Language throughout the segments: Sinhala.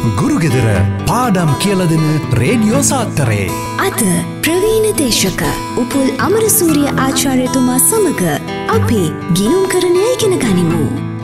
ගුරුගෙදර පාඩම් කියලා දෙන රේඩියෝ සාත්තරේ අද ප්‍රවීණ දේශක උපුල් අමරසූරිය ආචාර්යතුමා සමග අපි ගිණුම් කරණය ඉගෙන ගනිමු.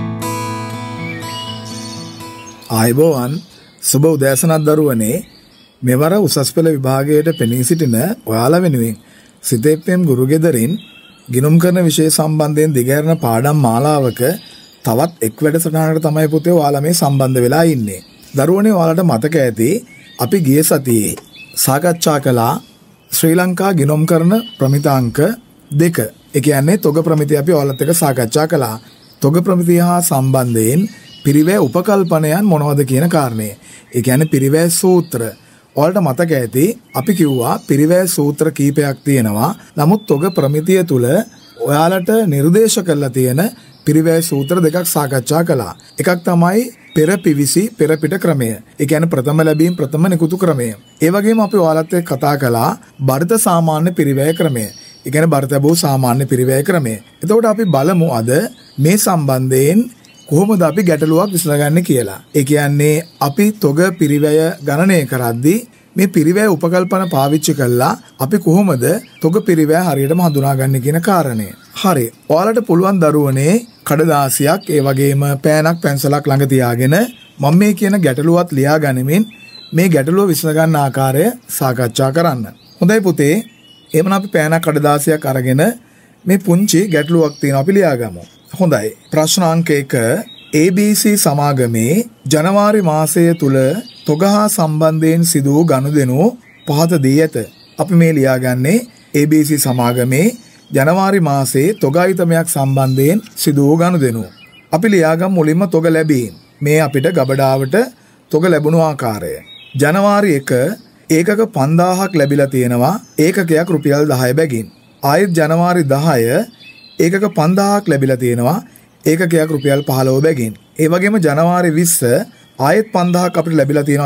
ආයුබෝවන් සුබ උදෑසනක් දරුවනේ. මෙවර උසස් පෙළ විභාගයට පෙනී සිටින ඔයාලා වෙනුවෙන් සිතේප්පම් ගුරුගෙදරින් ගිණුම් කරන විෂය සම්බන්ධයෙන් දිගහැරෙන පාඩම් මාලාවක තවත් එක් වැඩසටහනකට තමයි පුතේ ඔයාලා මේ සම්බන්ධ වෙලා ඉන්නේ. දරුවනේ ඔයාලට මතක ඇති අපි ගිය සතියේ සාකච්ඡා කළා ශ්‍රී ලංකා ගිණුම් කරන ප්‍රමිතාංක 2. ඒ කියන්නේ තොග ප්‍රමිතිය අපි ඔයාලත් එක්ක සාකච්ඡා කළා. තොග ප්‍රමිතිය හා සම්බන්ධයෙන් පිරිවැය උපකල්පනයන් මොනවද කියන කාරණය. ඒ කියන්නේ පිරිවැය සූත්‍ර. ඔයාලට මතක ඇති අපි කිව්වා පිරිවැය සූත්‍ර කීපයක් තියෙනවා. නමුත් තොග ප්‍රමිතිය තුල ඔයාලට නිර්දේශ කරලා තියෙන පිරිවැය සූත්‍ර දෙකක් සාකච්ඡා කළා. එකක් තමයි පෙර පිවිසි පෙර පිට ක්‍රමය. ඒ කියන්නේ ප්‍රථම ලැබීම් ප්‍රථම නිකුතු ක්‍රමය. ඒ වගේම අපි ඔයාලත් එක්ක කතා කළා බරිත සාමාන්‍ය පිරිවැය ක්‍රමය. ඒ කියන්නේ බරිතබෝ සාමාන්‍ය පිරිවැය ක්‍රමය. එතකොට අපි බලමු අද මේ සම්බන්ධයෙන් කොහොමද අපි ගැටලුවක් විසඳගන්නේ කියලා. ඒ කියන්නේ අපි තොග පිරිවැය ගණනය කරද්දී මේ පිරිවැය උපකල්පන පාවිච්චි කළා අපි කොහොමද තොග පිරිවැය හරියටම හඳුනාගන්නේ කියන කාරණය. හරි. ඔයාලට පුළුවන් දරුවනේ කඩදාසියක් ඒ වගේම පෑනක් පැන්සලක් ළඟ තියාගෙන මම මේ කියන ගැටලුවත් ලියා ගනිමින් මේ ගැටලුව විසඳ ගන්න ආකාරය සාකච්ඡා කරන්න. හොඳයි පුතේ. එහෙනම් අපි පෑනක් කඩදාසියක් අරගෙන මේ පුංචි ගැටලුවක් තියෙනවා අපි ලියාගමු. හොඳයි. ප්‍රශ්න අංක 1 ABC සමාගමේ ජනවාරි මාසය තුල තොග හා සම්බන්ධයෙන් සිදු වූ ගනුදෙනු පහත දී ඇත. අපි මේ ලියාගන්නේ ABC සමාගමේ ජනවාරි මාසයේ තොග අයිතමයක් සම්බන්ධයෙන් සිදු වූ ගනුදෙනු. අපි ලියාගමු මුලින්ම තොග ලැබීම්. මේ අපිට ගබඩාවට තොග ලැබුණු ආකාරය. ජනවාරි 1 ඒකක 5000ක් ලැබිලා තියෙනවා ඒකකයක් රුපියල් 10 බැගින්. ආයෙත් ජනවාරි 10 ඒකක 5000ක් ලැබිලා තියෙනවා ඒකකයක් රුපියල් 15 බැගින්. ඒ වගේම ජනවාරි 20 ආයෙත් 5000ක් අපිට ලැබිලා තියෙනවා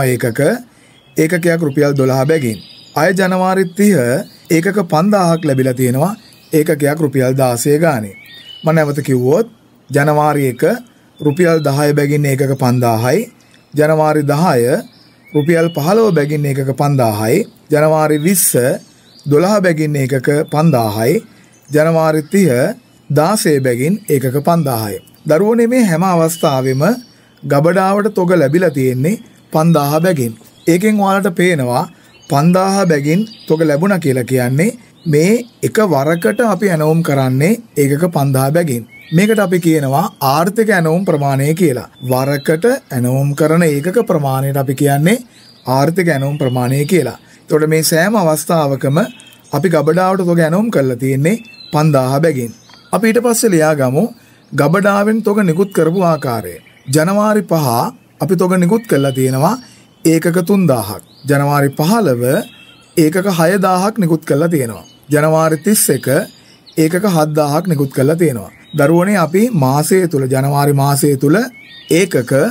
ඒකකයක් රුපියල් 12 බැගින්. ආයෙ ජනවාරි 30 ඒකක 5000ක් ලැබිලා තියෙනවා ඒකකයක් රුපියල් 16 ගානේ. මම නැවත කිව්වොත් ජනවාරි 1 රුපියල් 10 බැගින් ඒකක 5000යි. ජනවාරි 10 රුපියල් 15 බැගින් ඒකක 5000යි. ජනවාරි 20 12 බැගින් ඒකක 5000යි. ජනවාරි 30 16 බැගින් ඒකක 5000යි. දරුවනේ මේ හැම අවස්ථාවෙම ගබඩාවට තොග ලැබිලා තියෙන්නේ 5000 බැගින්. ඒකෙන් ඔයාලට පේනවා 5000 බැගින් තොග ලැබුණා කියලා කියන්නේ මේ එක වරකට අපි ඇනවුම් කරන්නේ ඒකක 5000 බැගින්. මේකට අපි කියනවා ආර්ථික ඇනවුම් ප්‍රමාණය කියලා. වරකට ඇනවුම් කරන ඒකක ප්‍රමාණයට අපි කියන්නේ ආර්ථික ඇනවුම් ප්‍රමාණය කියලා. එතකොට මේ සෑම අවස්ථාවකම අපි ගබඩාවට තොග ඇනවුම් කරලා තියෙන්නේ 5000 බැගින්. අපි ඊට පස්සේ ලියාගමු ගබඩාවෙන් තොග නිකුත් කරපු ආකාරය. ජනවාරි 5 අපි තොග නිකුත් කරලා තියෙනවා ඒකක 3000ක්. ජනවාරි 15 ඒකක 6000ක් නිකුත් කරලා තියෙනවා. ජනවාරි 31 ඒකක 7000ක් නිකුත් කරලා තියෙනවා. දරුවනේ අපි මාසය තුල ජනවාරි මාසය තුල ඒකක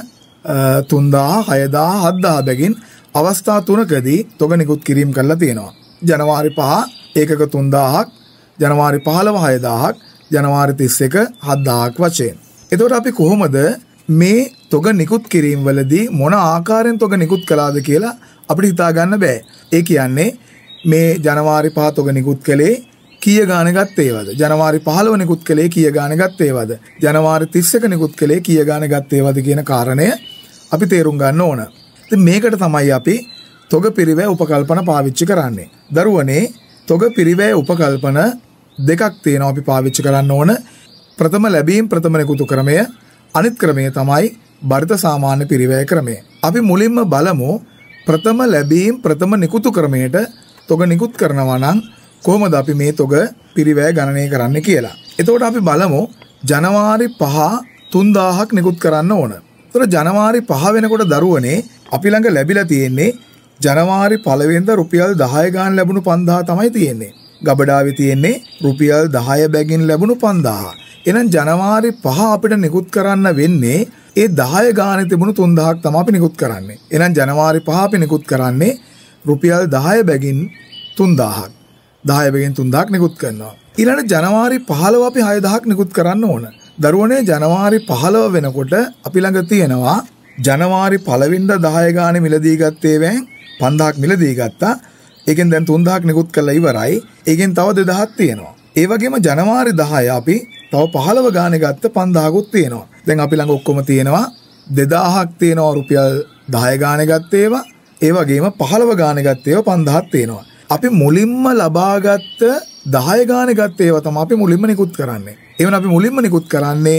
3000 6000 7000 බැගින් අවස්ථා තුනකදී තොග නිකුත් කිරීම කරලා තියෙනවා. ජනවාරි 5 ඒකක 3000ක්, ජනවාරි 15 6000ක්, ජනවාරි 31 7000ක් වශයෙන්. එතකොට අපි කොහොමද මේ තොග නිකුත් කිරීම වලදී මොන ආකාරයෙන් තොග නිකුත් කළාද කියලා අපිට හිතා ගන්න බෑ. ඒ කියන්නේ මේ ජනවාරි 5 තොග නිකුත් කළේ කීය ගාණ ගත්තේවද? ජනවාරි 15 නිකුත් කළේ කීය ගාණ ගත්තේවද? ජනවාරි 31 නිකුත් කළේ කීය ගාණ ගත්තේවද කියන කාරණය අපි තේරුම් ගන්න ඕන. ඉතින් මේකට තමයි අපි තොග පිරිවැය උපකල්පන පාවිච්චි කරන්නේ. දරුවනේ තොග පිරිවැය උපකල්පන දෙකක් තියෙනවා අපි පාවිච්චි කරන්න ඕන. ප්‍රථම ලැබීම් ප්‍රථම නිකුතු ක්‍රමය, අනිත් ක්‍රමය තමයි බරිත සාමාන්‍ය පිරිවැය ක්‍රමය. අපි මුලින්ම බලමු ප්‍රථම ලැබීම් ප්‍රථම නිකුතු ක්‍රමයට තොග නිකුත් කරනවා නම් කොහොමද අපි මේ තොග පිරිවැය ගණනය කරන්න කියලා. එතකොට අපි බලමු ජනවාරි 5 3000ක් නිකුත් කරන්න ඕන. එතකොට ජනවාරි 5 වෙනකොට දරුවනේ අපි ළඟ ලැබිලා තියෙන්නේ ජනවාරි 1 වෙනිදා රුපියල් 10 ගාන ලැබුණු 5000 තමයි තියෙන්නේ. ගබඩාවේ තියෙන්නේ රුපියල් 10 බැගින් ලැබුණු 5000. එහෙනම් ජනවාරි 5 අපිට නිකුත් කරන්න වෙන්නේ ඒ 10 ගානේ තිබුණු 3000ක් තමයි අපි නිකුත් කරන්නේ. එහෙනම් ජනවාරි 5 අපි නිකුත් කරන්නේ රුපියල් 10 බැගින් 3000ක්. 10 බැගින් 3000ක් නිකුත් කරනවා. ඊළඟ ජනවාරි 15 අපි 6000ක් නිකුත් කරන්න ඕන. දරුවනේ ජනවාරි 15 වෙනකොට අපි ළඟ තියෙනවා ජනවාරි 1 වෙනිදා 10 ගානේ මිලදී ගත්තේ වැන් 5000ක් මිලදී ගත්තා. ඒකෙන් දැන් 3000ක් නිකුත් කරලා ඉවරයි. ඒකෙන් තව 2000ක් තියෙනවා. ඒ වගේම ජනවාරි 10 අපි තව 15 ගානේ ගත්ත 5000කුත් තියෙනවා. දැන් අපි ළඟ ඔක්කොම තියෙනවා 2000ක් තියෙනවා රුපියල් 10 ගානේ ගත්ත ඒවා. ඒ වගේම 15 ගානේ ගත්ත ඒවා 5000ක් තියෙනවා. අපි මුලින්ම ලබාගත්ත 10 ගානේ ගත්ත ඒවා තමයි අපි මුලින්ම නිකුත් කරන්නේ. එවන අපි මුලින්ම නිකුත් කරන්නේ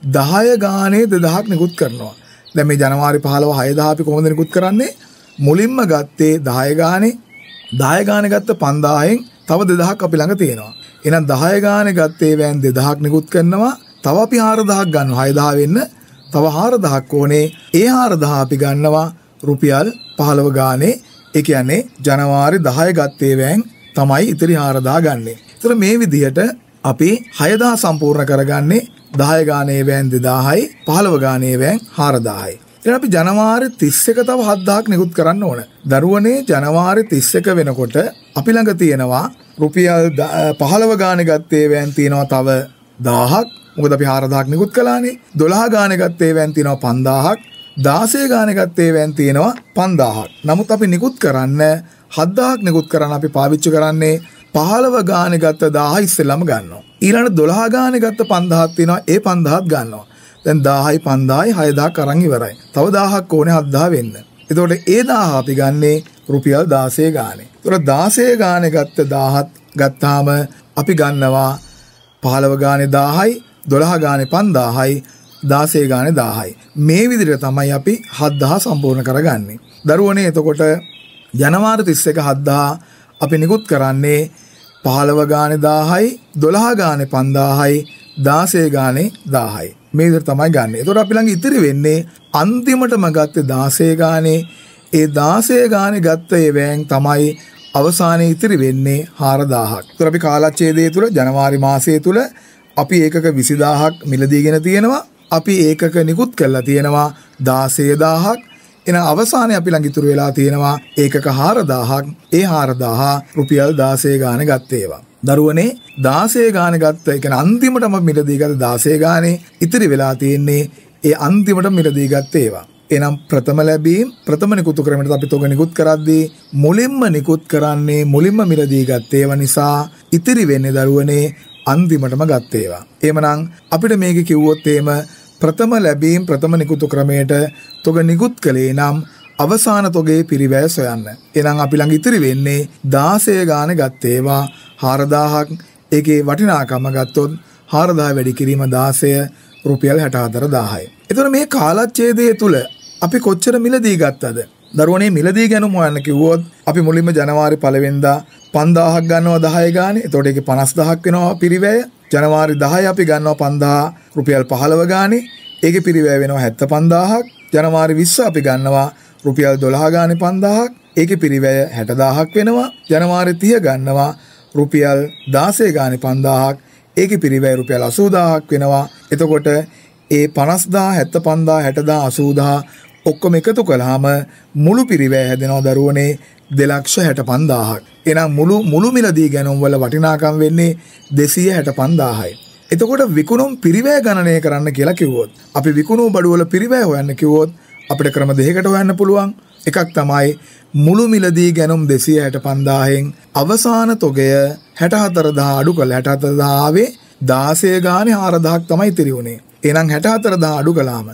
10 ගානේ 2000ක් නිකුත් කරනවා. දැන් මේ ජනවාරි 15 6000 අපි කොහොමද නිකුත් කරන්නේ? මුලින්ම ගත්තේ 10 ගානේ 10 ගානේ ගත්ත 5000න් තව 2000ක් අපි ළඟ තියෙනවා. එහෙනම් 10 ගානේ ගත්තේ වෑන් 2000ක් නිකුත් කරනවා. තව අපි 4000ක් ගන්නවා. 6000 වෙන්න තව 4000ක් ඕනේ. ඒ 4000 අපි ගන්නවා රුපියල් 15 ගානේ. ඒ කියන්නේ ජනවාරි 10 ගත්තේ වෑන් තමයි ඉතිරි 4000 ගන්නෙ. ඒතර මේ විදිහට අපි 6000 සම්පූර්ණ කරගන්නේ 10 ගානේ වෑන් 2000යි 15 ගානේ වෑන් 4000යි. දැන් අපි ජනවාරි 31 තව 7000ක් නිකුත් කරන්න ඕන. දරුවනේ ජනවාරි 31 වෙනකොට අපි ළඟ තියෙනවා රුපියල් 15 ගානේ ගත්තේ වෑන් තියෙනවා තව 1000ක්. මොකද අපි 4000ක් නිකුත් කළානේ. 12 ගානේ ගත්තේ වෑන් තියෙනවා 5000ක්. 16 ගානේ ගත්තේ වෑන් තියෙනවා 5000ක්. නමුත් අපි නිකුත් කරන්න 7000ක් නිකුත් කරන්න අපි පාවිච්චි කරන්නේ 15 ගානේ ගත්ත 1000 ඉස්සෙල්ලාම ගන්නවා. ඊළඟට 12 ගානේ ගත්ත 5000ක් තියෙනවා. ඒ 5000ත් ගන්නවා. දැන් 10යි 5000යි 6000ක් අරන් ඉවරයි. තව 1000ක් ඕනේ 7000 වෙන්න. එතකොට ඒ 1000 අපි ගන්නේ රුපියල් 16 ගානේ. එතකොට 16 ගානේ ගත්ත 1000ත් ගත්තාම අපි ගන්නවා 15 ගානේ 10යි 12 ගානේ 5000යි 16 ගානේ 1000යි. මේ විදිහට තමයි අපි 7000 සම්පූර්ණ කරගන්නේ. දරුවනේ එතකොට ජනවාරි 31 7000 අපි නිකුත් කරන්නේ 15 ගානේ 10යි 12 ගානේ 5000යි 16 ගානේ 1000යි. මේ විදිහට තමයි ගන්නෙ. එතකොට අපි ළඟ ඉතිරි වෙන්නේ අන්තිමටම ගත්තේ 16 ගානේ. ඒ 16 ගානේ ගත්ත ඒ වෑන් තමයි අවසානයේ ඉතිරි වෙන්නේ 4000ක්. එතකොට අපි කාලච්ඡේදය තුල ජනවාරි මාසයේ තුල අපි ඒකක 20000ක් මිලදීගෙන තියෙනවා. අපි ඒකක නිකුත් කරලා තියෙනවා 16000ක්. එන අවසානයේ අපි ළඟ ඉතුරු වෙලා තියෙනවා ඒකක 4000ක්. ඒ 4000 රුපියල් 16 ගානේ ගත්ත ඒවා. දරුවනේ 16 ගානේ ගත්ත ඒ කියන්නේ අන්තිමටම මිලදී ගත්ත 16 ගානේ ඉතිරි වෙලා තියෙන්නේ ඒ අන්තිමට මිලදී ගත්ත ඒවා. එනම් ප්‍රථම ලැබීම් ප්‍රථම නිකුත් ක්‍රමයට අපි තොග නිකුත් කරද්දී මුලින්ම නිකුත් කරන්නේ මුලින්ම මිලදී ගත්ත ඒවා නිසා ඉතිරි වෙන්නේ දරුවනේ අන්තිමටම ගත්ත ඒවා. එහෙමනම් අපිට මේක කිව්වොත් එහෙම ප්‍රථම ලැබීම් ප්‍රථම නිකුත් ක්‍රමයට තොග නිකුත් කළේ නම් අවසාන තොගේ පිරිවැය සොයන්න. එහෙනම් අපි ළඟ ඉතිරි වෙන්නේ 16 ගානේ ගත්ත ඒවා 4000ක්. ඒකේ වටිනාකම ගත්තොත් 4000 වැඩි කිරීම 16 රුපියල් 64000යි. එතකොට මේ කාලච්ඡේදය තුල අපි කොච්චර මිලදී ගත්තද? දරුවනේ මිලදී ගැනුම හොයන්න කිව්වොත් අපි මුලින්ම ජනවාරි 1 වෙනිදා 5000ක් ගන්නවා 10 ගානේ. එතකොට ඒකේ 50000ක් වෙනවා පිරිවැය. ජනවාරි 10 අපි ගන්නවා 5000 රුපියල් 15 ගානේ. ඒකේ පිරිවැය වෙනවා 75000ක්. ජනවාරි 20 අපි ගන්නවා රුපියල් 12 ගානේ 5000ක්. ඒකේ පිරිවැය 60000ක් වෙනවා. ජනවාරි 30 ගන්නවා රුපියල් 16 ගානේ 5000ක්. ඒකේ පිරිවැය රුපියල් 80000ක් වෙනවා. එතකොට ඒ 50000 75000 60000 80000 ඔක්කොම එකතු කළාම මුළු පිරිවැය හැදෙනවා දරුවනේ 265000ක්. එහෙනම් මුළු මිලදී ගැනුම් වල වටිනාකම් වෙන්නේ 265000යි. එතකොට විකුණුම් පිරිවැය ගණනය කරන්න කියලා කිව්වොත් අපි විකුණු බඩුවල පිරිවැය හොයන්න කිව්වොත් අපිට ක්‍රම දෙකකට හොයන්න පුළුවන්. එකක් තමයි මුළු මිලදී ගැනුම් 265000න් අවසාන තොගය 64000 අඩු කළ 64000 ආවේ 16 ගානේ 4000ක් තමයි ඉතිරි වුනේ. එහෙනම් 64000 අඩු කළාම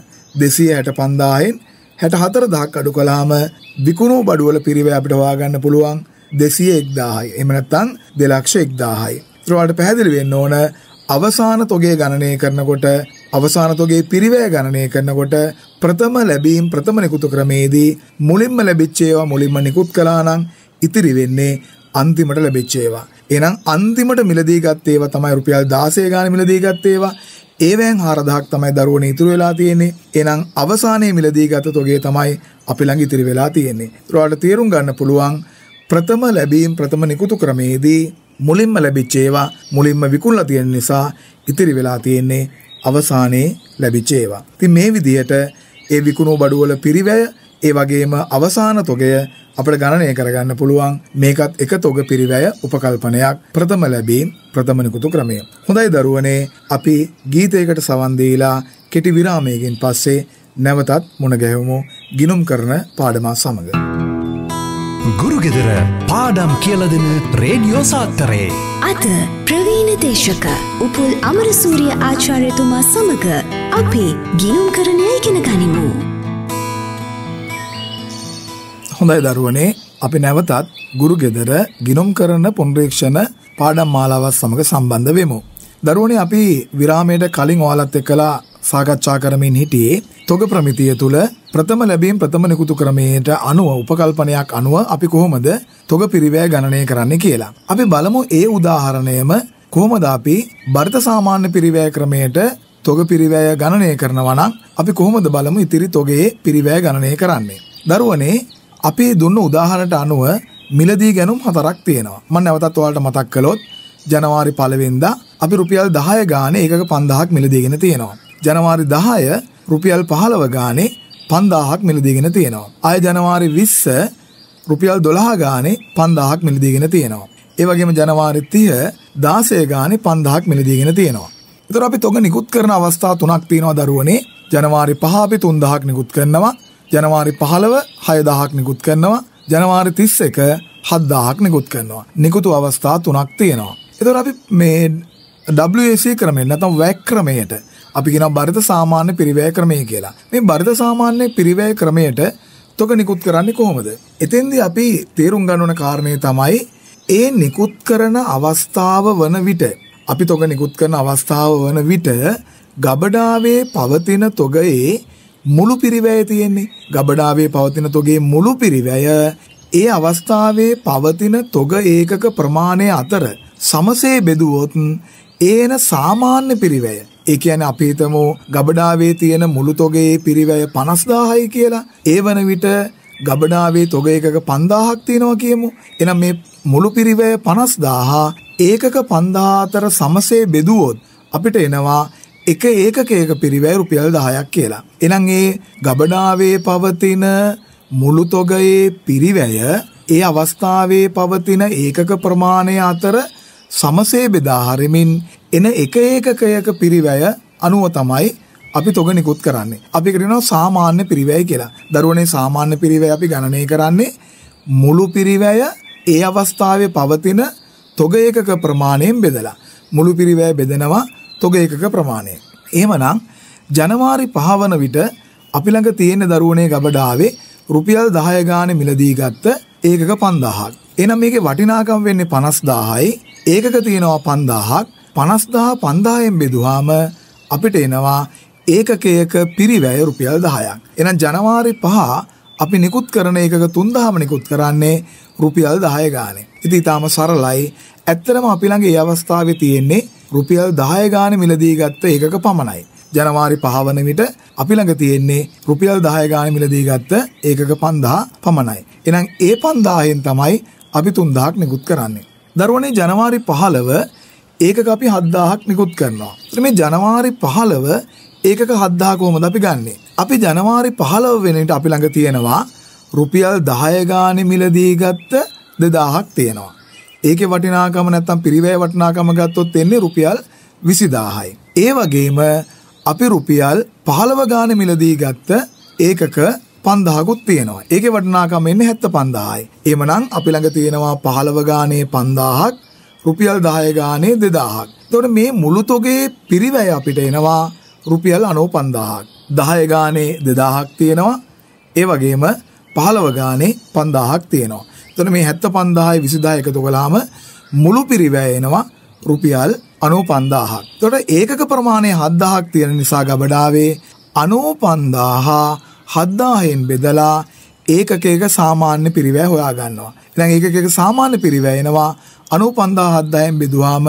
265000න් 64000ක් අඩු කළාම විකුණු බඩුවල පිරිවැය අපිට හොයාගන්න පුළුවන් 201000යි. එහෙම නැත්නම් 201000යි. ඒත් වලට පැහැදිලි වෙන්න ඕන අවසාන තොගේ ගණනය කරනකොට අවසාන තොගේ පිරිවැය ගණනය කරනකොට ප්‍රථම ලැබීම් ප්‍රථම නිකුත් ක්‍රමයේදී මුලින්ම ලැබිච්ච ඒවා මුලින්ම නිකුත් කළා නම් ඉතිරි වෙන්නේ අන්තිමට ලැබිච්ච ඒවා. එහෙනම් අන්තිමට මිලදී ගත්ත ඒවා තමයි රුපියල් 16 ගානේ මිලදී ගත්ත ඒවා. ඒවෙන් 4000ක් තමයි දරුවනේ ඉතුරු වෙලා තියෙන්නේ. එහෙනම් අවසානයේ මිලදී ගත තොගේ තමයි අපි ළඟ ඉතිරි වෙලා තියෙන්නේ. ඒකට තේරුම් ගන්න පුළුවන් ප්‍රථම ලැබීම් ප්‍රථම නිකුත් ක්‍රමයේදී මුලින්ම ලැබිච්ච ඒවා මුලින්ම විකුණලා තියෙන නිසා ඉතිරි වෙලා තියෙන්නේ අවසානයේ ලැබිච්ච ඒවා. ඉතින් මේ විදිහට ඒ විකුණු බඩුවල පිරිවැය ඒ වගේම අවසාන තොගය අපිට ගණනය කරගන්න පුළුවන්. මේකත් එක තොග පිරිවැය උපකල්පනයක් ප්‍රථම ලැබීම් ප්‍රථම නිකුත් ක්‍රමය. හොඳයි දරුවනේ අපි ගීතයකට සවන් දීලා කෙටි විරාමයකින් පස්සේ නැවතත් මුණ ගැහුමු ගිනුම් කරන පාඩමක් සමග. ගුරුගෙදර පාඩම් කියලා දෙන රේඩියෝ සාත්තරේ අද ප්‍රවීණ දේශක උපුල් අමරසූරිය ආචාර්යතුමා සමග අපි ගිනුම් කරණය ඉගෙන ගනිමු. හොඳයි දරුවනේ, අපි නැවතත් ගුරුගෙදර ගිනුම් කරන පුනරීක්ෂණ පාඩම් මාලාවත් සමග සම්බන්ධ වෙමු. දරුවනේ, අපි විරාමයට කලින් ඔයාලත් එක්කලා සාකච්ඡා කරමින් හිටියේ තොග ප්‍රමිතිය තුල ප්‍රථම ලැබීම් ප්‍රථම නිකුතු ක්‍රමයට අනුව උපකල්පනයක් අනුව අපි කොහොමද තොග පිරිවැය ගණනය කරන්නේ කියලා. අපි බලමු ඒ උදාහරණයම කොහොමද අපි බරිත සාමාන්‍ය පිරිවැය ක්‍රමයට තොග පිරිවැය ගණනය කරනවා නම් අපි කොහොමද බලමු ඉතිරි තොගේ පිරිවැය ගණනය කරන්නේ. දරුවනේ, අපි දුන්න උදාහරණයට අනුව මිලදී ගැනුම් 4ක් තියෙනවා. මම නැවතත් ඔයාලට මතක් කළොත් ජනවාරි 1 වෙනිදා අපි රුපියල් 10 ගානේ ඒකක 5000ක් මිලදීගෙන තියෙනවා. ජනවාරි 10 රුපියල් 15 ගානේ 5000ක් මිලදීගෙන තියෙනවා. ආය ජනවාරි 20 රුපියල් 12 ගානේ 5000ක් මිලදීගෙන තියෙනවා. ඒ වගේම ජනවාරි 30 16 ගානේ 5000ක් මිලදීගෙන තියෙනවා. ඒතර අපි තොග නිකුත් කරන අවස්ථා තුනක් තියෙනවා දරුවනේ. ජනවාරි 5 අපි 3000ක් නිකුත් කරනවා. ජනවාරි 15 6000ක් නිකුත් කරනවා. ජනවාරි 31 7000ක් නිකුත් කරනවා. නිකුතු අවස්ථා තුනක් තියෙනවා. ඒතර අපි මේ WAC ක්‍රමයෙන් නැත්නම් WAC ක්‍රමයට අපි කියනවා බරිත සාමාන්‍ය පිරිවැය ක්‍රමය කියලා. මේ බරිත සාමාන්‍ය පිරිවැය ක්‍රමයට තොග නිකුත් කරන්නේ කොහොමද? එතෙන්දී අපි තේරුම් ගන්න ඕන කාරණේ තමයි ඒ නිකුත් කරන අවස්ථාව වන විට අපි තොග නිකුත් කරන අවස්ථාව වන විට ගබඩාවේ පවතින තොගයේ මුළු පිරිවැය තියෙන්නේ. ගබඩාවේ පවතින තොගේ මුළු පිරිවැය ඒ අවස්ථාවේ පවතින තොග ඒකක ප්‍රමාණය අතර සමසේ බෙදුවොත් ඒන සාමාන්‍ය පිරිවැය. ඒ කියන්නේ අපි හිතමු ගබඩාවේ තියෙන මුළු තොගේ පිරිවැය 50000යි කියලා. ඒ වන විට ගබඩාවේ තොග ඒකක 5000ක් තියෙනවා කියමු. එහෙනම් මේ මුළු පිරිවැය 50000 ඒකක 5000 අතර සමසේ බෙදුවොත් අපිට එනවා එක ඒකකයක පිරිවැය රුපියල් 10ක් කියලා. එහෙනම් ඒ ගබඩාවේ පවතින මුළු තොගයේ පිරිවැය ඒ අවස්ථාවේ පවතින ඒකක ප්‍රමාණය අතර සමසේ බෙදා හරිමින් එන එක ඒකකයක පිරිවැය අනුව තමයි අපි තොග නිකුත් කරන්නේ. අපි කියනවා සාමාන්‍ය පිරිවැය කියලා. දරුවනේ, සාමාන්‍ය පිරිවැය අපි ගණනය කරන්නේ මුළු පිරිවැය ඒ අවස්ථාවේ පවතින තොග ඒකක ප්‍රමාණයෙන් බෙදලා. මුළු පිරිවැය බෙදෙනවා තොග ඒකක ප්‍රමාණය. එහෙමනම් ජනවාරි 5 වන විට අපි ළඟ තියෙන දරුවනේ ගබඩාවේ රුපියල් 10 ගානේ මිලදී ගත්ත ඒකක 5000ක්. එහෙනම් මේකේ වටිනාකම වෙන්නේ 50000යි. ඒකක තියෙනවා 5000ක්. 50000 5000ෙන් බෙදුවාම අපිට එනවා ඒකකයක පිරිවැය රුපියල් 10ක්. එහෙනම් ජනවාරි 5 අපි නිකුත් කරන ඒකක 3000ම නිකුත් කරන්නේ රුපියල් 10 ගානේ. ඉතින් ඊටාම සරලයි. ඇත්තටම අපි ළඟ මේ අවස්ථාවේ තියෙන්නේ රුපියල් 10 ගානේ මිලදී ගත්ත ඒකක පමණයි. ජනවාරි 5 වන විට අපි ළඟ තියෙන්නේ රුපියල් 10 ගානේ මිලදී ගත්ත ඒකක 5000 පමණයි. එහෙනම් ඒ 5000ෙන් තමයි අපි 3000ක් නිකුත් කරන්නේ. දරුවනේ, ජනවාරි 15 ඒකක අපි 7000ක් නිකුත් කරනවා. මේ ජනවාරි 15 ඒකක 7000 කොහොමද අපි ගන්නෙ? අපි ජනවාරි 15 වෙන විට අපි ළඟ තියෙනවා රුපියල් 10 ගානේ මිලදී ගත්ත 2000ක් තියෙනවා. ඒකේ වටිනාකම නැත්තම් පිරිවැය වටිනාකම ගත්තොත් එන්නේ රුපියල් 20000යි. ඒ වගේම අපි රුපියල් 15 ගානේ මිලදී ගත්ත ඒකක 5000කුත් තියෙනවා. ඒකේ වටිනාකම එන්නේ 75000යි. එහෙමනම් අපි ළඟ තියෙනවා 15 ගානේ 5000ක්, රුපියල් 10 ගානේ 2000ක්. එතකොට මේ මුළු තොගේ පිරිවැය අපිට එනවා රුපියල් 95000ක්. 10 ගානේ 2000ක් තියෙනවා. ඒ වගේම 15 ගානේ 5000ක් තියෙනවා. එතකොට මේ 75000යි 20000 එකතු කළාම මුළු පිරිවැය එනවා රුපියල් 95000ක්. එතකොට ඒකක ප්‍රමාණය 7000ක් තියෙන නිසා ගබඩාවේ 95000 7000ෙන් බෙදලා ඒකකයක සාමාන්‍ය පිරිවැය හොයා ගන්නවා. එහෙනම් ඒකකයක සාමාන්‍ය පිරිවැය එනවා 95000ෙන් බෙදුවාම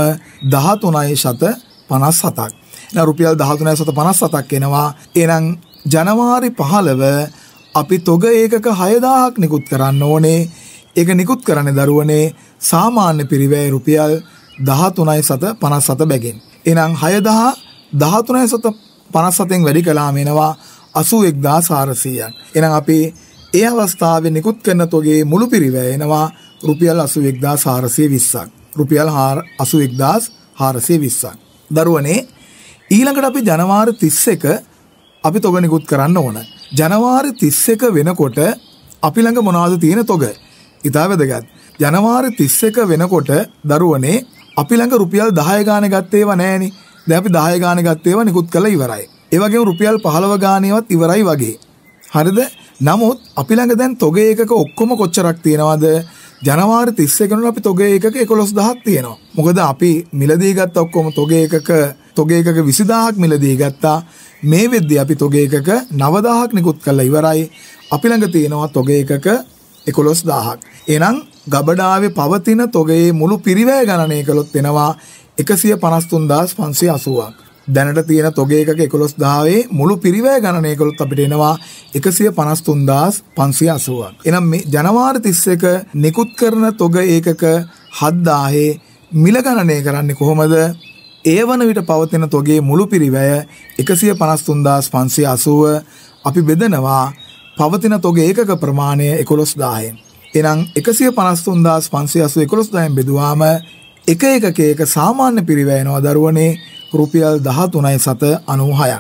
13.57ක්. එහෙනම් රුපියල් 13.57ක් එනවා. එහෙනම් ජනවාරි 15 අපි තොග ඒකක 6000ක් නිකුත් කරන්න ඕනේ. ඒක නිකුත් කරන්නේ දරුවනේ සාමාන්‍ය පිරිවැය රුපියල් 13.57 බැගින්. එහෙනම් 6000 13.57න් වැඩි කළාම එනවා 81400ක්. එහෙනම් අපි ඒ අවස්ථාවේ නිකුත් කරන තොගේ මුළු පිරිවැය එනවා රුපියල් 81420ක්. රුපියල් 81420ක්. දරුවනේ, ඊළඟට අපි ජනවාරි 31 අපි තොග නිකුත් කරන්න ඕන. ජනවාරි 31 වෙනකොට අපි ළඟ මොනවද තියෙන තොග? ඉතා වැදගත්. ජනවාරි 31 වෙනකොට දරුවනේ අපි ළඟ රුපියල් 10 ගානේ ගත්තේව නෑනේ. දැන් අපි 10 ගානේ ගත්තේව නිකුත් කළා ඉවරයි. ඒ වගේම රුපියල් 15 ගානේවත් ඉවරයි වගේ. හරිද? නමුත් අපි ළඟ දැන් තොග ඒකක ඔක්කොම කොච්චරක් තියෙනවද? ජනවාරි 31 වෙනිදා අපි තොග ඒකක 11000ක් තියෙනවා. මොකද අපි මිලදී ගත්ත ඔක්කොම තොග ඒකක 20000ක් මිලදී ගත්තා. මේ වෙද්දී අපි තොග ඒකක 9000ක් නිකුත් කළා ඉවරයි. අපි ළඟ තියෙනවා තොග ඒකක 11000ක්. එහෙනම් ගබඩාවේ පවතින තොගයේ මුළු පිරිවැය ගණනය කළොත් වෙනවා 153580ක්. දැනට තියෙන තොග ඒකක 11000ේ මුළු පිරිවැය ගණනය කළොත් අපිට එනවා 153580ක්. එහෙනම් මේ ජනවාරි 31 නිකුත් කරන තොග ඒකක 7000ේ මිල ගණනය කරන්නේ කොහොමද? ඒ වන විට පවතින තොගේ මුළු පිරිවැය 153580 අපි බෙදනවා පවතින තොග ඒකක ප්‍රමාණය 11000ෙන්. එහෙනම් 153580 11000ෙන් බෙදුවාම එක එකක සාමාන්‍ය පිරිවැය යනවා දරුවනේ රුපියල් 13.96ක්.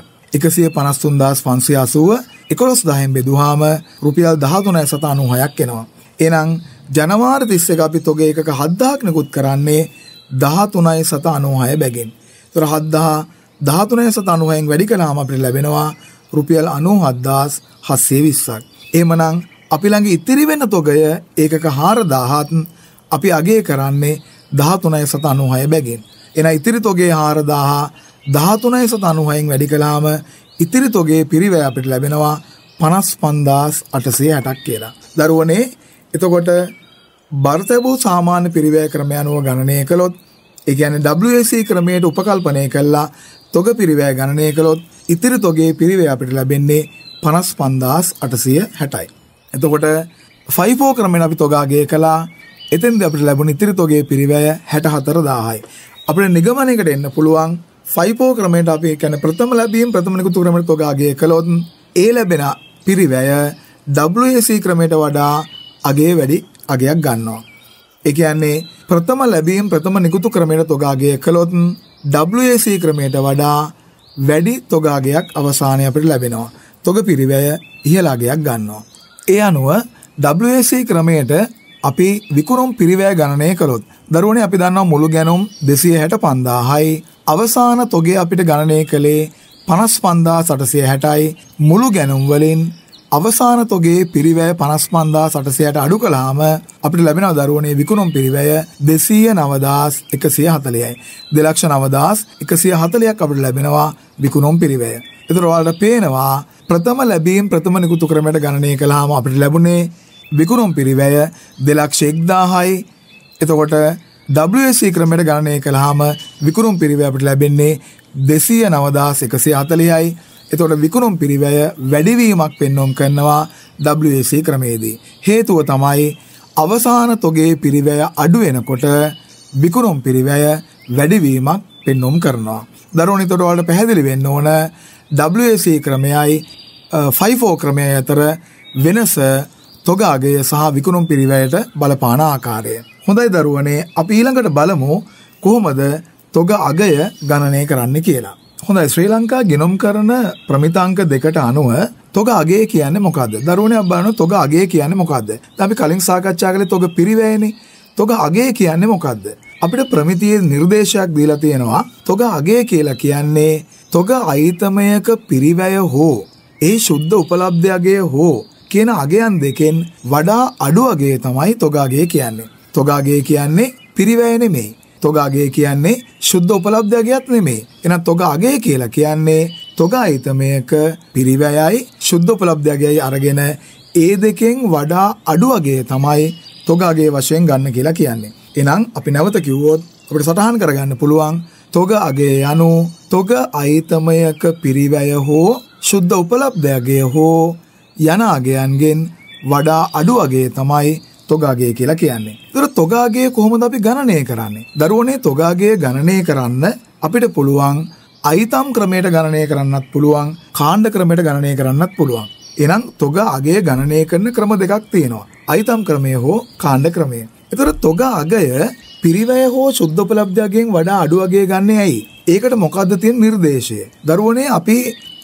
153580 11000ෙන් බෙදුවාම රුපියල් 13.96ක් එනවා. එහෙනම් ජනවාරි 31 අපි තොග ඒකක 7000ක් නිකුත් කරන්නේ 13.96 බැගින්. ඒතර 7000 13.96න් වැඩි කළාම අපිට ලැබෙනවා රුපියල් 97720ක්. එහෙමනම් අපි ළඟ ඉතිරි වෙන තොගය ඒකක 4000ත් අපි අගය කරන්නේ 13.96 බැගින්. එහෙනම් ඉතිරි තොගේ 4000 13.96න් වැඩි කළාම ඉතිරි තොගේ පිරිවැය අපිට ලැබෙනවා 55860ක් කියලා. දරුවනේ එතකොට බර්තබු සාමාන්‍ය පිරිවැය ක්‍රමය අනුව ගණනය කළොත් ඒ කියන්නේ WAC ක්‍රමයට උපකල්පනය කළා තොග පිරිවැය ගණනය කළොත් ඉතිරි තොගේ පිරිවැය අපිට ලැබෙන්නේ 55860යි. එතකොට FIFO ක්‍රමයෙන් අපි තොග අගය කළා. එතෙන්දී අපිට ලැබුණ ඉතිරි තොගේ පිරිවැය 64000යි. අපිට නිගමනයකට එන්න පුළුවන් FIFO ක්‍රමයට අපි කියන්නේ ප්‍රථම ලැබීම් ප්‍රථම නිකුත් ක්‍රමයට තොග අගය කළොත් ඒ ලැබෙන පිරිවැය WAC ක්‍රමයට වඩා අගය වැඩි අගයක් ගන්නවා. ඒ කියන්නේ ප්‍රථම ලැබීම් ප්‍රථම නිකුත් ක්‍රමයට තොග අගය කළොත් WAC ක්‍රමයට වඩා වැඩි තොග අගයක් අවසානයේ අපිට ලැබෙනවා. තොග පිරිවැය ඉහළ අගයක් ගන්නවා. ඒ අනුව WAC ක්‍රමයට අපි විකුණුම් පිරිවැය ගණනය කළොත් දරුවනේ අපි දන්නවා මුළු ගැනුම් 265000යි අවසාන තොගේ අපිට ගණනය කළේ 55860යි මුළු ගැනුම් වලින් අවසාන තොගේ පිරිවැය 55860ට අඩු කළාම අපිට ලැබෙනවා දරුවනේ විකුණුම් පිරිවැය 2,09,140යි 2,09,140ක් අපිට ලැබෙනවා විකුණුම් පිරිවැය. ඒතර ඔයාලට පේනවා ප්‍රථම ලැබීම් ප්‍රථම නිකුත් ක්‍රමයට ගණනය කළාම අපිට ලැබුණේ විකුණුම් පිරිවැය 2,10,000යි. එතකොට WAC ක්‍රමයට ගණනය කළාම විකුණුම් පිරිවැය අපිට ලැබෙන්නේ 2,09,140යි. එතකොට විකුණුම් පිරිවැය වැඩිවීමක් පෙන්වුම් කරනවා WAC ක්‍රමයේදී. හේතුව තමයි අවසාන තොගේ පිරිවැය අඩු වෙනකොට විකුණුම් පිරිවැය වැඩිවීමක් පෙන්වුම් කරනවා. දරුවනේ එතකොට ඔයාලට පැහැදිලි වෙන්න ඕන WAC ක්‍රමයයි FIFO ක්‍රමයයි අතර වෙනස තොග අගය සහ විකුණුම් පිරිවැයට බලපාන ආකාරය. හොඳයි දරුවනේ අපි ඊළඟට බලමු කොහොමද තොග අගය ගණනය කරන්න කියලා. හොඳයි ශ්‍රී ලංකා ගිණුම් කරන ප්‍රමිතාංක දෙකට අනුව තොග අගය කියන්නේ මොකද්ද? දරුවනේ අපි බලනවා තොග අගය කියන්නේ මොකද්ද? අපි කලින් සාකච්ඡා කළේ තොග පිරිවැයනේ. තොග අගය කියන්නේ මොකද්ද? අපිට ප්‍රමිතියේ නිර්දේශයක් දීලා තියෙනවා තොග අගය කියලා කියන්නේ තොග අයිතමයක පිරිවැය හෝ ඒ ශුද්ධ උපලබ්ධ අගය හෝ කියන අගයන් දෙකෙන් වඩා අඩු අගය තමයි තොග අගය කියන්නේ. තොග අගය කියන්නේ පිරිවැය නෙමෙයි. තොග අගය කියන්නේ ශුද්ධ උපලබ්ධ අගයක් නෙමෙයි. එහෙනම් තොග අගය කියලා කියන්නේ තොග අයිතමයක පිරිවැයයි ශුද්ධ උපලබ්ධ අගයයි අරගෙන ඒ දෙකෙන් වඩා අඩු අගය තමයි තොග අගය වශයෙන් ගන්න කියලා කියන්නේ. එහෙනම් අපි නැවත කිව්වොත් අපිට සටහන් කරගන්න පුළුවන් තොග අගය යනු තොග අයිතමයක පිරිවැය හෝ ශුද්ධ උපලබ්ධ අගය හෝ යන අගයන්ගෙන් වඩා අඩු අගය තමයි තොග අගය කියලා කියන්නේ. ඒතර තොග අගය කොහොමද අපි ගණනය කරන්නේ? දරුවනේ තොග අගය ගණනය කරන්න අපිට පුළුවන් අයිතම් ක්‍රමයට ගණනය කරන්නත් පුළුවන් කාණ්ඩ ක්‍රමයට ගණනය කරන්නත් පුළුවන්. එහෙනම් තොග අගය ගණනය කරන ක්‍රම දෙකක් තියෙනවා. අයිතම් ක්‍රමය හෝ කාණ්ඩ ක්‍රමය. ඒතර තොග අගය පිරිවැය හෝ ශුද්ධ උපලබ්ධ අගයෙන් වඩා අඩු අගය ගන්න ඇයි? ඒකට මොකද්ද තියෙන නිර්දේශය? දරුවනේ අපි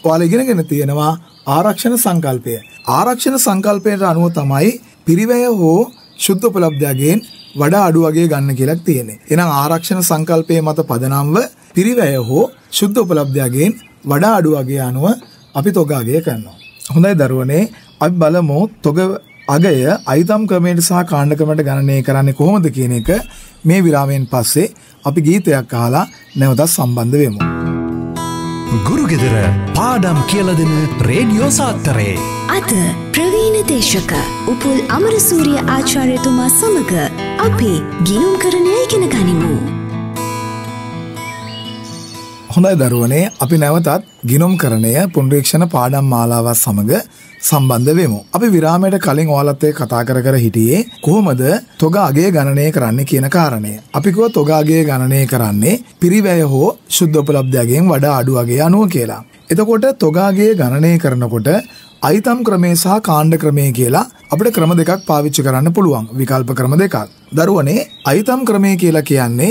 ඔයාලා ඉගෙනගෙන තියෙනවා ආරක්ෂණ සංකල්පය. ආරක්ෂණ සංකල්පයට අනුව තමයි පිරිවැය හෝ ශුද්ධ උපලබ්ධයගෙන් වඩා අඩු වගේ ගන්න කියලා තියෙන්නේ. එහෙනම් ආරක්ෂණ සංකල්පයේ මත පදනම්ව පිරිවැය හෝ ශුද්ධ උපලබ්ධයගෙන් වඩා අඩු වගේ අනුව අපි තොග අගය කරනවා. හොඳයි දරුවනේ, අපි බලමු තොග අගය අයිතම් ක්‍රමයට සහ කාණ්ඩ ක්‍රමයට ගණනය කරන්නේ කොහොමද කියන එක මේ විරාමයෙන් පස්සේ අපි ගීතයක් අහලා නැවතත් සම්බන්ධ වෙමු. ගුරුගෙදර පාඩම් කියලා දෙන රේඩියෝ සාත්තරේ අද ප්‍රවීණ දේශක උපුල් අමරසූරිය ආචාර්යතුමා සමග අපි ගිණුම් කරණය ඉගෙන ගනිමු. හොඳයි දරුවනේ, අපි නැවතත් ගිණුම් කරණය පුනරීක්ෂණ පාඩම් මාලාවත් සමග සම්බන්ධ වෙමු. අපි විරාමයට කලින් ඔයාලත් එක්ක කතා කර හිටියේ කොහොමද තොග අගය ගණනය කරන්නේ කියන කාරණය. අපි කිව්වා තොග අගය ගණනය කරන්නේ පිරිවැය හෝ ශුද්ධ උපලබ්ධයගෙන් වඩා අඩු අගය අනුව කියලා. එතකොට තොග අගය ගණනය කරනකොට අයිතම් ක්‍රමය සහ කාණ්ඩ ක්‍රමය කියලා අපිට ක්‍රම දෙකක් පාවිච්චි කරන්න පුළුවන්. විකල්ප ක්‍රම දෙකක්. දරුවනේ, අයිතම් ක්‍රමය කියලා කියන්නේ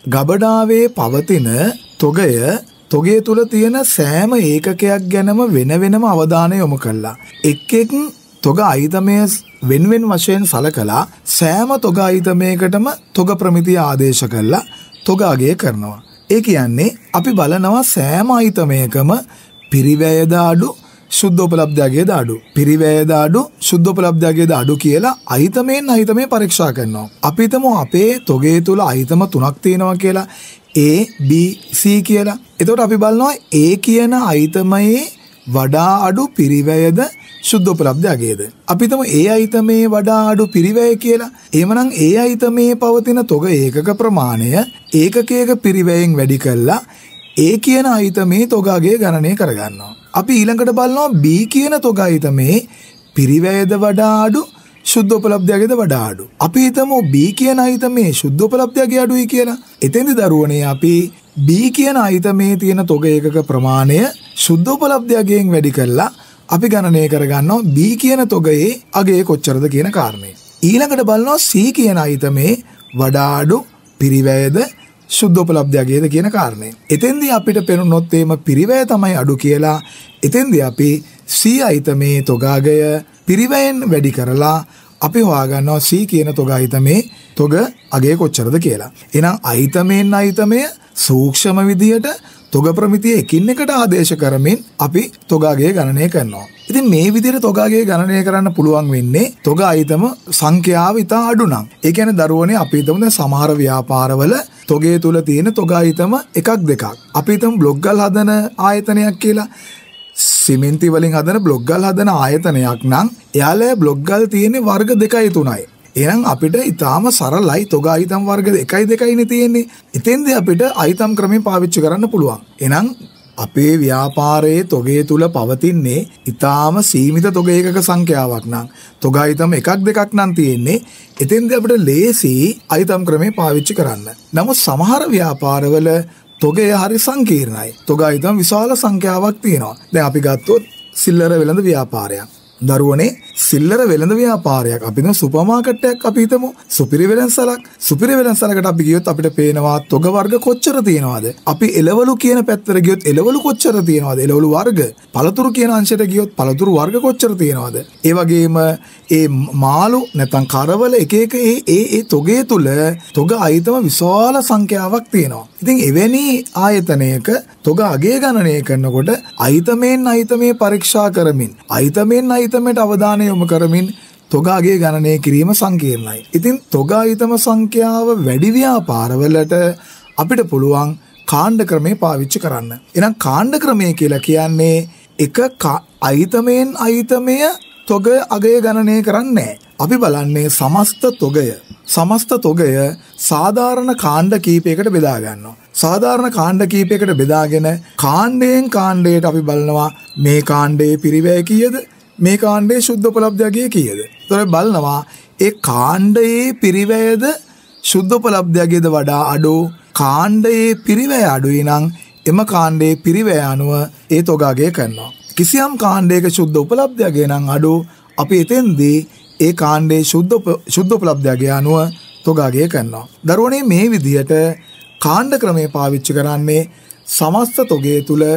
ගබඩාවේ පවතින තොගය තොගේ තුල තියෙන සෑම ඒකකයක් ගැනම වෙන වෙනම අවධානය යොමු කළා. එක් තොග අයිතමය වෙන්වෙන් වශයෙන් සලකලා සෑම තොග අයිතමයකටම තොග ප්‍රමිතිය ආදේශ කළා තොග අගය කරනවා. ඒ කියන්නේ අපි බලනවා සෑම අයිතමයකම පිරිවැයද අඩු ශුද්ධ උපලබ්ධයගේද අඩු, පිරිවැයද අඩු ශුද්ධ උපලබ්ධයගේද අඩු කියලා අයිතමෙන් අයිතමේ පරීක්ෂා කරනවා. අපි හිතමු අපේ තොගේ තුල අයිතම 3ක් තියෙනවා කියලා. A, B, C කියලා. එතකොට අපි බලනවා A කියන අයිතමයේ වඩා අඩු පිරිවැයද ශුද්ධ උපලබ්ධයගේද. අපි හිතමු A අයිතමේ වඩා අඩු පිරිවැය කියලා. එහෙමනම් A අයිතමේ පවතින තොග ඒකක ප්‍රමාණය ඒකකයක පිරිවැයෙන් වැඩි කළා A කියන අයිතමේ තොග අගය ගණනය කරගන්නවා. අපි ඊළඟට බලනවා B කියන තොග අයිතමේ පිරිවැයද වඩා අඩු ශුද්ධ උපලබ්ධයගේද වඩා අඩු. අපි හිතමු B කියන අයිතමේ ශුද්ධ උපලබ්ධයගේ අඩුයි කියලා. එතෙන්දි දරුවනේ අපි B කියන අයිතමේ තියෙන තොග ඒකක ප්‍රමාණය ශුද්ධ උපලබ්ධයගෙන් වැඩි කරලා අපි ගණනය කරගන්නවා B කියන තොගයේ අගය කොච්චරද කියන කාරණය. ඊළඟට බලනවා C කියන අයිතමේ වඩා අඩු පිරිවැයද ශුද්ධ උපලබ්ධයගේද කියන කාරණය. එතෙන්දී අපිට පෙනුනොත් එම පිරිවැය තමයි අඩු කියලා. එතෙන්දී අපි C අයිතමේ තොග අගය පිරිවැයෙන් වැඩි කරලා අපි හොයාගන්නවා C කියන තොග අයිතමේ තොග අගය කොච්චරද කියලා. එහෙනම් අයිතමෙන් අයිතමය සූක්ෂම විදියට තොග ප්‍රමිතිය එකින් එකට ආදේශ කරමින් අපි තොග අගය ගණනය කරනවා. ඉතින් මේ විදිහට තොග අගය ගණනය කරන්න පුළුවන් වෙන්නේ තොග අයිතම සංඛ්‍යාව ඉතා අඩු නම්. ඒ කියන්නේ දරුවනේ අපි හිතමු දැන් සමහර ව්‍යාපාරවල තොගේ තුල තියෙන තොග අයිතම එකක් දෙකක්. අපි හිතමු බ්ලොග් ගල් හදන ආයතනයක් කියලා. සිමෙන්ති වලින් හදන බ්ලොග් ගල් හදන ආයතනයක් නම් එයාලේ බ්ලොග් ගල් තියෙන්නේ වර්ග 2යි 3යි. එහෙනම් අපිට ඊටාම සරලයි තොග අයිතම් වර්ග 1යි 2යිනේ තියෙන්නේ. එතෙන්දී අපිට අයිතම් ක්‍රමය පාවිච්චි කරන්න පුළුවන්. එහෙනම් අපේ ව්‍යාපාරයේ තොගේ තුල පවතින්නේ ඊටාම සීමිත තොග ඒකක සංඛ්‍යාවක් නම් තොග අයිතම් 1 2ක් නම් තියෙන්නේ. එතෙන්දී අපිට ලේසි අයිතම් ක්‍රමය පාවිච්චි කරන්න. නමුත් සමහර ව්‍යාපාරවල තොගය හරි සංකීර්ණයි. තොග අයිතම් විශාල සංඛ්‍යාවක් තියෙනවා. දැන් අපි ගත්තොත් සිල්ලර වෙළඳ ව්‍යාපාරයක්. දරුවනේ, සිල්ලර වෙළඳ ව්‍යාපාරයක්. අපි දැන් සුපර් මාකට් එකක් අපි හිතමු. සුපිරි වෙළඳසලක්. සුපිරි වෙළඳසලකට අපි ගියොත් අපිට පේනවා තොග වර්ග කොච්චර තියෙනවද? අපි එළවලු කියන පැත්තට ගියොත් එළවලු කොච්චර තියෙනවද? එළවලු වර්ග. පළතුරු කියන අංශයට ගියොත් පළතුරු වර්ග කොච්චර තියෙනවද? ඒ වගේම ඒ මාළු නැත්නම් කරවල එක එක ඒ තොගේ තුල තොග අයිතම විශාල සංඛ්‍යාවක් තියෙනවා. ඉතින් එවැනි ආයතනයක තොග අගය ගණනය කරනකොට අයිතමෙන් අයිතමේ පරීක්ෂා කරමින් අයිතමෙන් අයිතමට අවධානය යොමු කරමින් තොග අගය ගණනය කිරීම සංකීර්ණයි. ඉතින් තොග අයිතම සංඛ්‍යාව වැඩි ව්‍යාපාරවලට අපිට පුළුවන් කාණ්ඩ ක්‍රමය පාවිච්චි කරන්න. එහෙනම් කාණ්ඩ ක්‍රමය කියලා කියන්නේ එක අයිතමෙන් අයිතමය තොග අගය ගණනය කරන්නේ. අපි බලන්නේ සමස්ත තොගය. සමස්ත තොගය සාධාරණ කාණ්ඩ කීපයකට බෙදා ගන්නවා. සාධාරණ කාණ්ඩ කීපයකට බෙදාගෙන කාණ්ඩයෙන් කාණ්ඩයට අපි බලනවා මේ කාණ්ඩයේ පිරිවැය කීයද? මේ කාණ්ඩයේ ශුද්ධ උපලබ්ධයගේ කීයද? ඒතර බලනවා ඒ කාණ්ඩයේ පිරිවැයද ශුද්ධ උපලබ්ධයගේද වඩා අඩු. කාණ්ඩයේ පිරිවැය අඩුයි නම් එම කාණ්ඩයේ පිරිවැය අනුව ඒ තොග අගය කරනවා. කිසියම් කාණ්ඩයක ශුද්ධ උපලබ්ධයගේ නම් අඩු. අපි එතෙන්දී ඒ කාණ්ඩයේ ශුද්ධ උපලබ්ධයගේ අනුව තොග අගය කරනවා. දරුවනේ, මේ විදිහට කාණ්ඩ ක්‍රමය පාවිච්චි කරන්නේ සමස්ත තොගේ තුල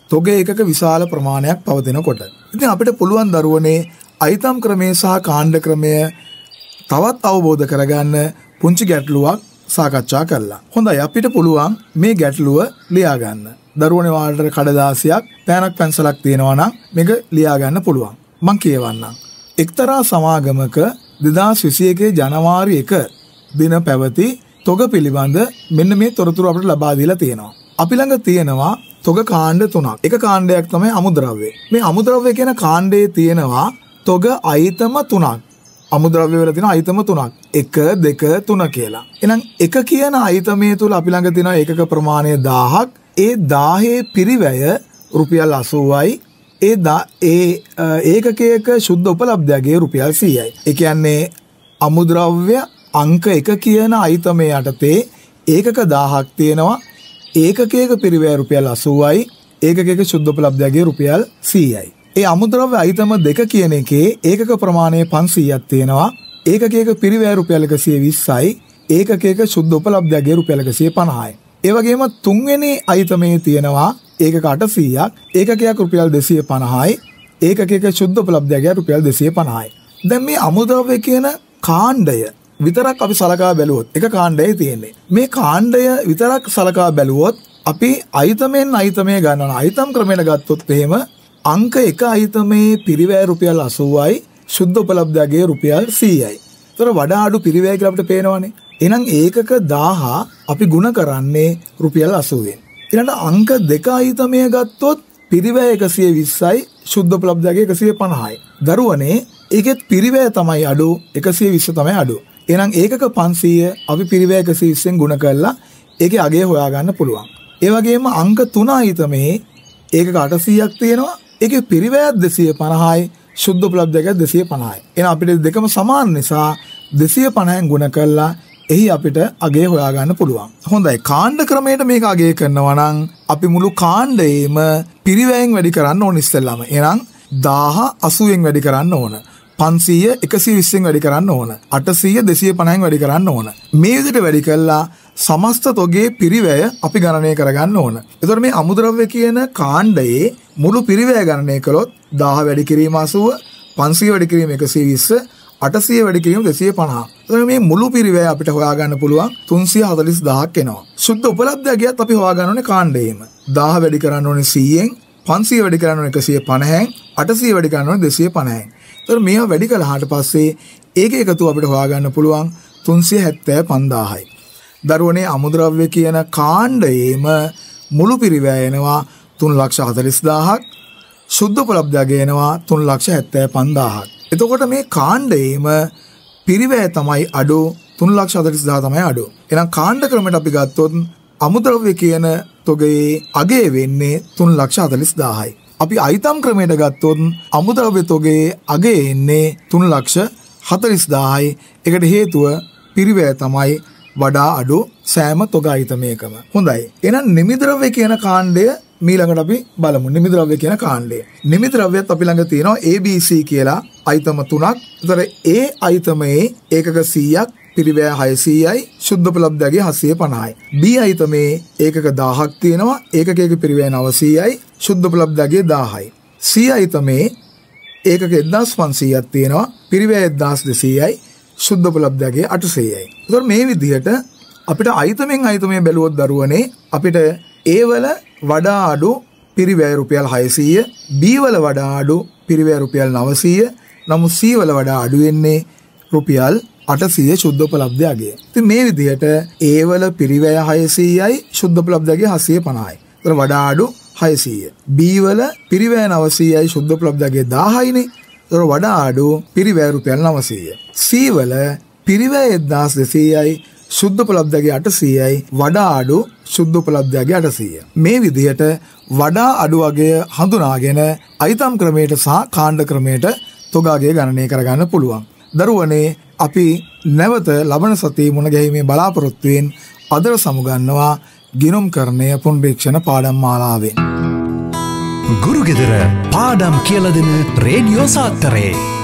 තොග ඒකක විශාල ප්‍රමාණයක් පවතිනකොට. ඉතින් අපිට පුළුවන් දරුවනේ අයිතම් ක්‍රමය සහ කාණ්ඩ ක්‍රමය තවත් අවබෝධ කරගන්න පුංචි ගැටලුවක් සාකච්ඡා කළා. හොඳයි අපිට පුළුවන් මේ ගැටලුව ලියා ගන්න. දරුවනේ වාලට කඩදාසියක් පෑනක් පැන්සලක් තියෙනවා නම් මේක ලියා ගන්න පුළුවන්. මම කියවන්නම්. එක්තරා සමාගමක 2021 ජනවාරි 1 දින පැවති තොග පිළිබඳ මෙන්න මේ තොරතුරු අපිට ලබා දීලා තියෙනවා. අපි ළඟ තියෙනවා තොග කාණ්ඩ 3ක්. එක කාණ්ඩයක් තමයි අමුද්‍රව්‍ය. මේ අමුද්‍රව්‍ය කියන කාණ්ඩයේ තියෙනවා තොග අයිතම 3ක්. අමුද්‍රව්‍ය වල තියෙන අයිතම 3ක්. 1 2 3 කියලා. එහෙනම් 1 කියන අයිතමයේ තුල අපි ළඟ තියෙන ඒකක ප්‍රමාණය 1000ක්. ඒ 1000 පිරිවැය රුපියල් 80යි. ඒ ඒකකයක ශුද්ධ උපලබ්ධයගේ රුපියල් 100යි. ඒ කියන්නේ අමුද්‍රව්‍ය අංක 1 කියන අයිතමයේ යටතේ ඒකක 1000ක් තියෙනවා. ඒකකයක පිරිවැය රුපියල් 80යි. ඒකකයක ශුද්ධ උපලබ්ධයගේ රුපියල් 100යි. ඒ අමුද්‍රව්‍ය අයිතම 2 කියන එකේ ඒකක ප්‍රමාණය 500ක් තියෙනවා. ඒකකයක පිරිවැය රුපියල් 120යි. ඒකකයක ශුද්ධ උපලබ්ධයගේ රුපියල් 150යි. ඒ වගේම 3 වෙනි අයිතමේ තියෙනවා ඒකක 800ක්. ඒකකයක් රුපියල් 250යි. ඒකකයක ශුද්ධ උපලබ්ධයගේ රුපියල් 250යි. දැන් මේ අමුද්‍රව්‍ය කියන කාණ්ඩය විතරක් අපි සලකා බැලුවොත් එක කාණ්ඩයේ තියෙන්නේ. මේ කාණ්ඩය විතරක් සලකා බැලුවොත් අපි අයිතමෙන් අයිතමේ ගන්නවා. අයිතම් ක්‍රමයට ගත්තොත් එහෙම අංක 1 අයිතමේ පිරිවැය රුපියල් 80යි ශුද්ධ උපලබ්ධයගේ රුපියල් 100යි. ඒතර වඩා අඩු පිරිවැය කියලා අපිට පේනවනේ. එහෙනම් ඒකක 1000 අපි ගුණ කරන්නේ රුපියල් 80ෙන්. ඊළඟ අංක 2 අයිතමය ගත්තොත් පිරිවැය 120යි ශුද්ධ උපලබ්ධයගේ 150යි. දරුවනේ ඒකෙත් පිරිවැය තමයි අඩු 120 තමයි අඩු. එහෙනම් ඒකක 500 අපි පිරිවැය 120ෙන් ගුණ කරලා ඒකේ අගය හොයාගන්න පුළුවන්. ඒ වගේම අංක 3 අයිතමේ ඒකක 800ක් තියෙනවා. ඒකේ පිරිවැයත් 250යි ශුද්ධ උපලබ්ධයක 250යි. එහෙනම් අපිට දෙකම සමාන නිසා 250න් ගුණ කරලා එහි අපිට අගය හොයාගන්න පුළුවන්. හොඳයි කාණ්ඩ ක්‍රමයට මේක අගය කරනවා නම් අපි මුළු කාණ්ඩයේම පිරිවැයෙන් වැඩි කරන්න ඕන ඉස්සෙල්ලාම. එහෙනම් 1000 80න් වැඩි කරන්න ඕන. 500 120න් වැඩි කරන්න ඕන. 800 250න් වැඩි කරන්න ඕන. මේ විදිහට වැඩි කළා සමස්ත තොගේ පිරිවැය අපි ගණනය කරගන්න ඕන. එතකොට මේ අමුද්‍රව්‍ය කියන කාණ්ඩයේ මුළු පිරිවැය ගණනය කළොත් 1000 වැඩි කිරීම 80, 500 වැඩි කිරීම 120, 800 වැඩි කිරීම 250. එතකොට මේ මුළු පිරිවැය අපිට හොයාගන්න පුළුවන් 340,000ක් එනවා. ශුද්ධ උපලබ්ධයගියත් අපි හොයාගන්න ඕනේ කාණ්ඩයේම. 1000 වැඩි කරන්න ඕනේ 100න්, 500 වැඩි කරන්න ඕනේ 150න්, 800 වැඩි කරන්න ඕනේ 250න්. එතකොට මේවා වැඩි කළාට පස්සේ ඒක එකතු අපිට හොයාගන්න පුළුවන් 375,000යි. දරුවනේ අමුද්‍රව්‍ය කියන කාණ්ඩයේම මුළු පිරිවැය එනවා 340,000ක්. ශුද්ධ උපලබ්ධයග එනවා 375,000ක්. එතකොට මේ කාණ්ඩයේම පිරිවැය තමයි අඩු 340,000 තමයි අඩු. එහෙනම් කාණ්ඩ ක්‍රමයට අපි ගත්තොත් අමුද්‍රව්‍ය කියන තොගයේ අගය වෙන්නේ 340,000යි. අපි අයිතම් ක්‍රමයට ගත්තොත් අමුද්‍රව්‍ය තොගයේ අගය එන්නේ 340,000යි. ඒකට හේතුව පිරිවැය තමයි වඩා අඩු සෑම තොග අයිතමයකම. හොඳයි. එහෙනම් නිමිද්‍රව්‍ය කියන කාණ්ඩය ඊළඟට අපි බලමු. නිමිද්‍රව්‍ය කියන කාණ්ඩය. නිමිද්‍රව්‍යත් අපි ළඟ තියෙනවා ABC කියලා අයිතම 3ක්. ඒතර A අයිතමේ ඒකක 100ක් පිරිවැය 600යි ශුද්ධ උපලබ්ධයගේ 750යි. B අයිතමේ ඒකක 1000ක් තියෙනවා ඒකකයක පිරිවැය 900යි ශුද්ධ උපලබ්ධයගේ 1000යි. C අයිතමේ ඒකක 1500ක් තියෙනවා පිරිවැය 1200යි ශුද්ධ උපලබ්ධයගේ 800යි. ඒතර මේ විදිහට අපිට අයිතමෙන් අයිතමේ බැලුවොත් දරුවනේ අපිට A වල වඩා අඩු පිරිවැය රුපියල් 600, B වල වඩා අඩු පිරිවැය රුපියල් 900, නමුත් C වල වඩා අඩු වෙන්නේ රුපියල් 800 ශුද්ධ උපලබ්ධයගේ. ඉතින් මේ විදිහට A වල පිරිවැය 600යි ශුද්ධ උපලබ්ධයගේ 750යි. ඒතර වඩා අඩු 600. B වල පිරිවැය 900යි ශුද්ධ උපලබ්ධයගේ 1000යිනේ. ඒතර වඩා අඩු පිරිවැය රුපියල් 900. C වල පිරිවැය 1200යි ශුද්ධ උපලබ්ධයගේ 800යි වඩා අඩු ශුද්ධ උපලබ්ධයගේ 800. මේ විදිහට වඩා අඩු අගය හඳුනාගෙන අයිතම් ක්‍රමයට සහ කාණ්ඩ ක්‍රමයට තොගාගේ ගණනය කරගන්න පුළුවන්. දරුවනේ අපි නැවත ලබන සතියේ මුණ ගැහිමේ බලාපොරොත්තුවෙන් අදට සමුගන්නවා ගිණුම් කරණය පුනරීක්ෂණ පාඩම් මාලාවෙන්. ගුරුගෙදර පාඩම් කියලා දෙන රේඩියෝ සාත්තරේ